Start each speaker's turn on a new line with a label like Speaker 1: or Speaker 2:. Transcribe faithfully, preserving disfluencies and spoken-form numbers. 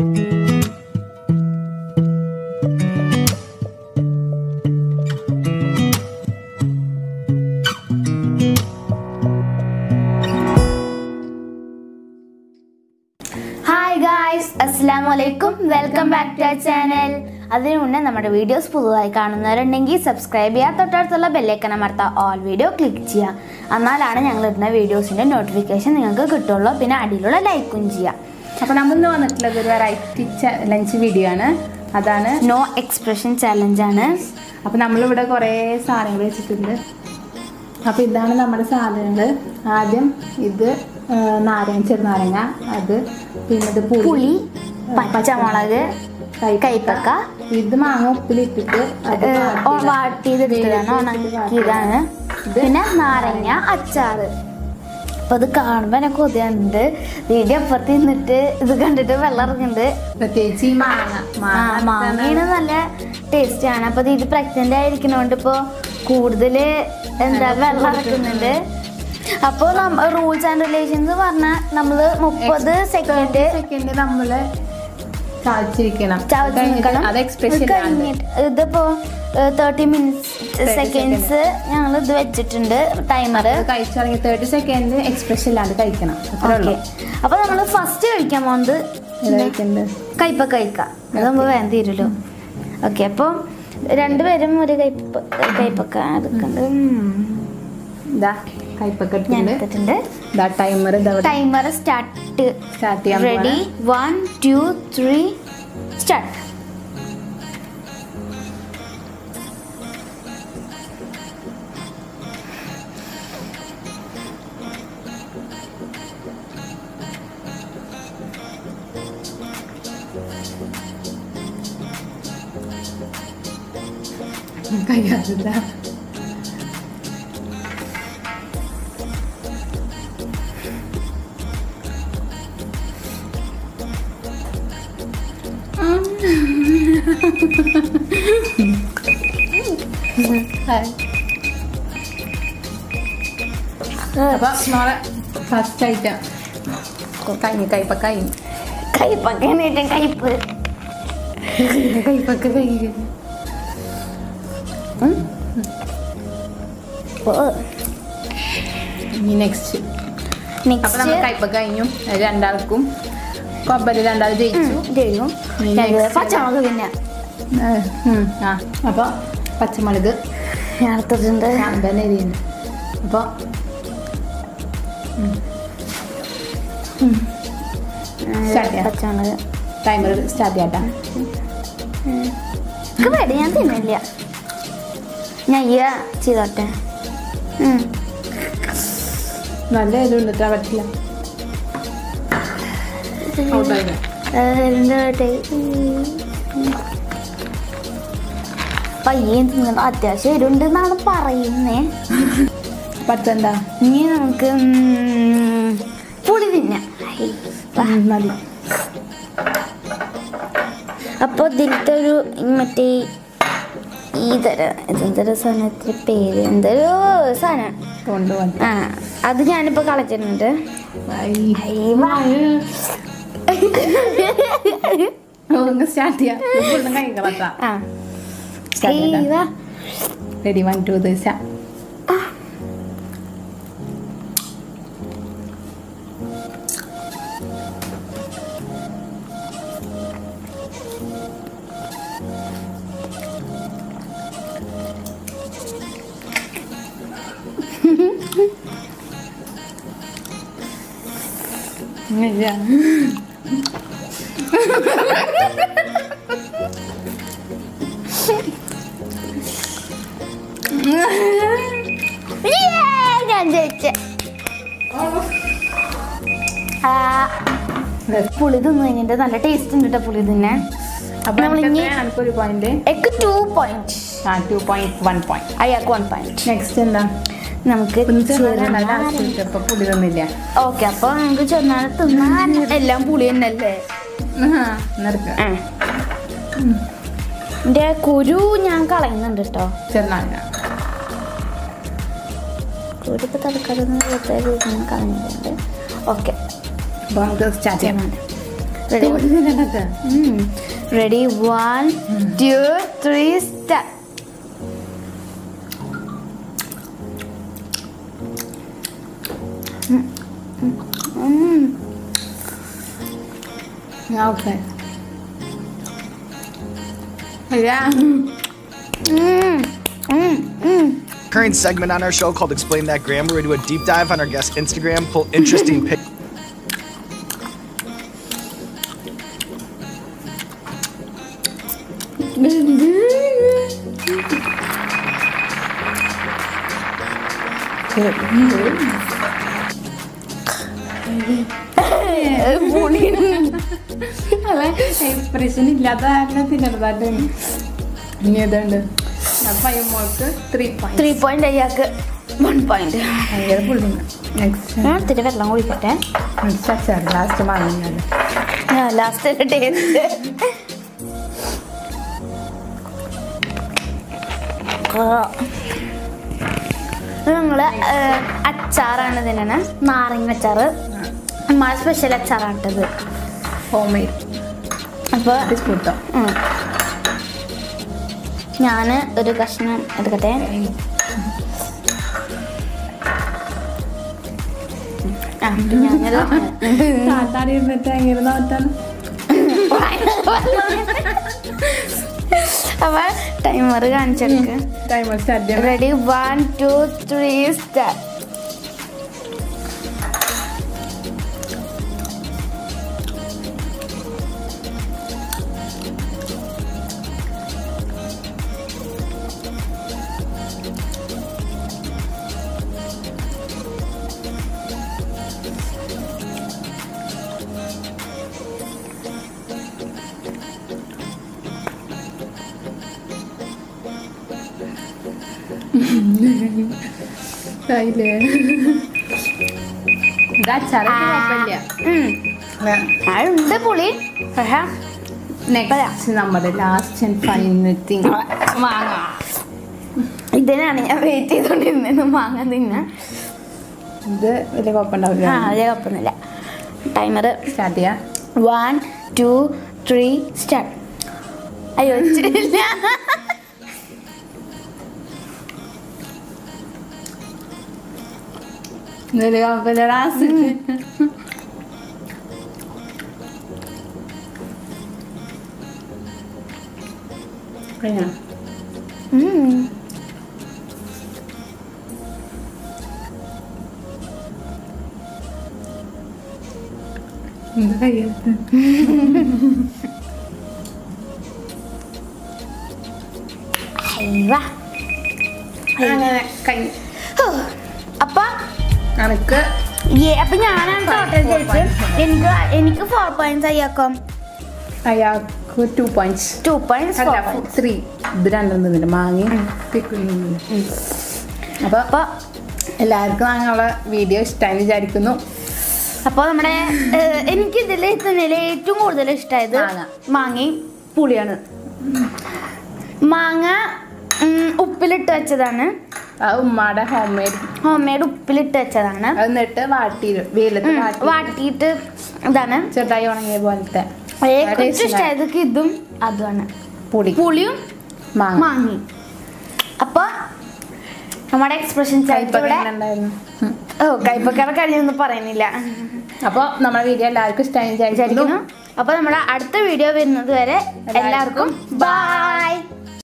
Speaker 1: Assalamualaikum, welcome back to our channel. അതിനു മുന്നേ നമ്മുടെ വീഡിയോസ് പുതുതായി കാണുന്നവരുണ്ടെങ്കിൽ സബ്സ്ക്രൈബ് ചെയ്യുക, തൊട്ടടുത്തുള്ള ബെല്ലൈക്കൺ അമർത്തുക, ഓൾ വീഡിയോ ക്ലിക്ക് ചെയ്യുക. എന്നാലാണ് ഞങ്ങൾ ഇടുന്ന വീഡിയോസിൻ്റെ നോട്ടിഫിക്കേഷൻ നിങ്ങൾക്ക് കിട്ടുള്ളൂ. പിന്നെ അടിയിലുള്ള ലൈക്കും ചെയ്യുക.
Speaker 2: അപ്പോൾ നമ്മൾ ഇന്ന് വന്നിട്ടുള്ളത് ഒരു വെറൈറ്റി ചലഞ്ച് വീഡിയോ ആണ്. അതാണ്
Speaker 1: നോ എക്സ്പ്രഷൻ ചലഞ്ചാണ്.
Speaker 2: അപ്പോൾ നമ്മളിവിടെ കുറേ സാധനങ്ങൾ വെച്ചിട്ടുണ്ട്. അപ്പോൾ ഇതാണ് നമ്മുടെ സാധനങ്ങൾ. ആദ്യം ഇത് നാരങ്ങ, ചെറുനാരങ്ങ, അത് പിന്നെ ഇത് പുളി,
Speaker 1: പച്ചമുളക്, കൈപ്പക്ക,
Speaker 2: ഇത് മാങ്ങ ഉപ്പിലിട്ടിട്ട്
Speaker 1: വാട്ടിയതെടുത്തതാണ്, ഉണക്കിയതാണ്. പിന്നെ നാരങ്ങ, അച്ചാറ്. അപ്പോൾ ഇത് കാണുമ്പോൾ എന്നെ കൊതിയുണ്ട്. വീഡിയോ അപ്പുറത്ത് നിന്നിട്ട് ഇത് കണ്ടിട്ട് വെള്ളം ഇറങ്ങുന്നുണ്ട്.
Speaker 2: പ്രത്യേകിച്ച് ഈ മാങ്ങ
Speaker 1: മാങ്ങയാണ് നല്ല ടേസ്റ്റാണ്. അപ്പോൾ ഇത് പ്രഗ്നൻ്റ് ആയിരിക്കുന്നതുകൊണ്ട് ഇപ്പോൾ കൂടുതൽ എന്താ വെള്ളം ഇറക്കുന്നുണ്ട്. അപ്പോൾ നമ്മൾ റൂൾസ് ആൻഡ് റിലേഷൻസ് പറഞ്ഞാൽ നമ്മൾ മുപ്പത് സെക്കൻഡ്
Speaker 2: സെക്കൻഡ് നമ്മൾ ചാച്ചിരിക്കണം.
Speaker 1: ഇതിപ്പോ തേർട്ടി മിനിറ്റ്സ് സെക്കൻഡ്സ് ഞങ്ങൾ ഇത് വെച്ചിട്ടുണ്ട് ടൈമർ.
Speaker 2: കഴിച്ചിറങ്ങി തേർട്ടി സെക്കൻഡ് എക്സ്പ്രഷൻ ഇല്ലാണ്ട് കഴിക്കണം.
Speaker 1: അപ്പൊ നമ്മൾ ഫസ്റ്റ് കഴിക്കാൻ പോകുന്നത് കയ്പ കഴിക്കാം. അത് നമ്മൾ വേഗം തീരുമല്ലോ. ഓക്കെ, അപ്പോൾ രണ്ടുപേരും ഒരു കയ്പ കയ്പക്ക എടുക്കണ്ട്. ടൈമർ സ്റ്റാർട്ട്
Speaker 2: സ്റ്റാർട്ട് ചെയ്യാം.
Speaker 1: Ready, one two three start.
Speaker 2: കഴിയാതില്ല. അപ്പൊ നാളെ ഫസ്റ്റ് ഐറ്റം കഴിഞ്ഞു. കയ്പ കഴിഞ്ഞു.
Speaker 1: കയ്പക്ക കയ്പ്
Speaker 2: കയ്പക്ക കഴിഞ്ഞു. ഇനി നെക്സ്റ്റ്. അപ്പൊ നമ്മൾ കയ്പ കഴിഞ്ഞു. രണ്ടാൾക്കും കൊമ്പര് രണ്ടാൾ ജയിച്ചു.
Speaker 1: പച്ചമുളക് പിന്നെ
Speaker 2: ആ അപ്പോൾ പച്ചമുളക്
Speaker 1: ഞാൻ എടുത്തിട്ടുണ്ട്.
Speaker 2: ഞാൻ തന്നെ എരിയുന്നു. അപ്പോൾ
Speaker 1: പച്ചമുളക്
Speaker 2: ടൈമർ സ്റ്റാർട്ട് ചെയ്യാട്ടാ.
Speaker 1: വേണ്ട, ഞാൻ തിന്നില്ല. ഞാൻ ഈ ചെയ്തോട്ടെ.
Speaker 2: നല്ല എരിവുണ്ട്, പറ്റില്ല.
Speaker 1: പയ്യൻ തിന്നണം. അത്യാവശ്യം എരുണ്ട് എന്നാണ് പറയുന്നേ.
Speaker 2: പറ്റണ്ട.
Speaker 1: ഇനി നമുക്ക് പുളി തിന്നാം. അപ്പോൾ ഇതിലത്തെ ഒരു മറ്റേ ഈ തരം ഇതെന്തൊരു സാധനത്തിൻ്റെ പേര് എന്തൊരു സാധനം
Speaker 2: കൊണ്ടുപോകാൻ
Speaker 1: ആ അത് ഞാനിപ്പോൾ കളച്ചിട്ടുണ്ട്.
Speaker 2: സ്റ്റാർട്ട് ചെയ്യാം. Ready, one two three start. ഞാൻ ജയിച്ചേ. പുളി തിന്നു കഴിഞ്ഞിട്ട് നല്ല ടേസ്റ്റ് ഉണ്ട് കേട്ടോ പുളി തിന്നെ.
Speaker 1: അപ്പൊ നമ്മളിനി
Speaker 2: എനിക്കൊരു പോയിന്റ്,
Speaker 1: എനിക്ക് two point,
Speaker 2: two point one point,
Speaker 1: അയാൾക്ക് വൺ പോയിന്റ്.
Speaker 2: നെക്സ്റ്റ് എന്താ
Speaker 1: നമുക്ക്
Speaker 2: പുളി തന്നില്ല.
Speaker 1: ഓക്കെ, അപ്പൊ നമുക്ക് ചെറുനാളെ തിന്നാൻ എല്ലാം പുളി തന്നെയല്ലേ. എന്റെ കുരു ഞാൻ കളയുന്നുണ്ട് കേട്ടോ.
Speaker 2: ചെറുനാള
Speaker 1: കുരു ഇപ്പൊ തൽക്കാലം കളഞ്ഞിട്ടുണ്ട്. ഓക്കെ,
Speaker 2: സ്റ്റാർട്ട് ചെയ്യാം.
Speaker 1: Ready one two three start.
Speaker 2: Okay
Speaker 3: Current segment on our show called Explain That Gram, where we do a deep dive on our guest Instagram, pull interesting pics.
Speaker 2: അല്ല എക്സ്പ്രഷൻ ഇല്ലാത്ത കാരണം തിന്നതായിട്ട് ഇനി ഏതുണ്ട് അപ്പൊ അയ്യമ്മക്ക് three point
Speaker 1: three point അയ്യാക്ക് one point.
Speaker 2: ഭയങ്കര പുള്ളിങ്ങ. നെക്സ്റ്റ്
Speaker 1: ഞാൻ ഇത്തിരി വെള്ളം കുടിക്കട്ടെ.
Speaker 2: ലാസ്റ്റ് വാങ്ങിയാൽ
Speaker 1: ലാസ്റ്റ് ടേസ്റ്റ് ഞങ്ങള് അച്ചാറാണ് ഇതിനാണ്, നാരങ്ങ അച്ചാറ്. നമ്മളെ സ്പെഷ്യൽ അച്ചാറാണ് ഇട്ടത്,
Speaker 2: ഹോം മെയ്ഡ്.
Speaker 1: അപ്പോൾ
Speaker 2: ബിസ്കൂട്ടോ
Speaker 1: ഞാൻ ഒരു കഷ്ണം എടുക്കട്ടെ. ആ ഞാനത്
Speaker 2: താത്താടി ഇരുന്നിട്ട് എങ്ങനെ നോറ്റാണ്
Speaker 1: അപ്പൊ ടൈമർ കാണിച്ചെടുക്ക്.
Speaker 2: ടൈമർ സ്റ്റാർട്ട് ചെയ്യാം.
Speaker 1: Ready one two three start.
Speaker 2: ഇതായില്ലേ? ഇത് അച്ചാറൊക്കെ കുഴപ്പമില്ല.
Speaker 1: ഉണ്ട് പുളി.
Speaker 2: നെക്സ്റ്റ് നമ്മുടെ ലാസ്റ്റ് ആൻഡ് ഫൈനൽ തിങ് മാങ്ങ.
Speaker 1: ഇതിനാണ് ഞാൻ വെയിറ്റ് ചെയ്തോണ്ടിരുന്നത്, മാങ്ങ തിന്ന.
Speaker 2: ഇത് വലിയ കുഴപ്പമുണ്ടാവില്ല.
Speaker 1: ആ അതേ കുഴപ്പമൊന്നുമില്ല. ടൈമർ
Speaker 2: സ്റ്റാർട്ട് ചെയ്യാം.
Speaker 1: One two three start. അയ്യോ ഇല്ല.
Speaker 2: വലിയ കുഴപ്പമില്ല. ലാസ്റ്റ് കഴിഞ്ഞോ? എന്താ കഴിയാത്ത? അങ്ങനെ കഴിഞ്ഞു.
Speaker 1: അപ്പൊ
Speaker 2: കണക്ക്
Speaker 1: അപ്പൊ ഞാനാണ് ടോട്ടൽ ജയിച്ച്. എനിക്ക് എനിക്ക് ഫോർ പോയിന്റ്സ് അയ്യാക്കോ.
Speaker 2: അയാൾക്ക് two points.
Speaker 1: Two points
Speaker 2: three. ഇത് രണ്ടും നിന്നില്ല, മാങ്ങി പിക്കുന്നില്ല. അപ്പൊ
Speaker 1: അപ്പൊ
Speaker 2: എല്ലാവർക്കും ഞങ്ങളെ വീഡിയോ ഇഷ്ടമായി വിചാരിക്കുന്നു.
Speaker 1: അപ്പോൾ നമ്മുടെ എനിക്ക് ഇതിൽ തിന്നതിൽ ഏറ്റവും കൂടുതൽ ഇഷ്ടമായത് മാങ്ങ പുളിയാണ്. മാങ്ങ ഉപ്പിലിട്ട് വെച്ചതാണ്.
Speaker 2: അത് ഉമ്മാടെ ഹോം മെയ്ഡ്
Speaker 1: ഹോം മെയ്ഡ് ഉപ്പിലിട്ട് വെച്ചതാണ്.
Speaker 2: എന്നിട്ട് വാട്ടി വെയിലത്ത്
Speaker 1: വാട്ടിയിട്ട് ഇതാണ്
Speaker 2: ചെറുതായി ഉണങ്ങിയ പോലത്തെ.
Speaker 1: ഏറ്റവും ഇഷ്ടമായത് ഇതും അതുമാണ്,
Speaker 2: പുളി
Speaker 1: പുളിയും മാങ്ങയും. അപ്പൊ നമ്മുടെ എക്സ്പ്രഷൻ ഓ കൈപ്പക്കറ കഴിഞ്ഞൊന്നും പറയുന്നില്ല.
Speaker 2: അപ്പോൾ നമ്മുടെ വീഡിയോ എല്ലാവർക്കും ഇഷ്ടമായി വിചാരിക്കുന്നു.
Speaker 1: അപ്പൊ നമ്മുടെ അടുത്ത വീഡിയോ വരുന്നത് വരെ എല്ലാവർക്കും ബൈ.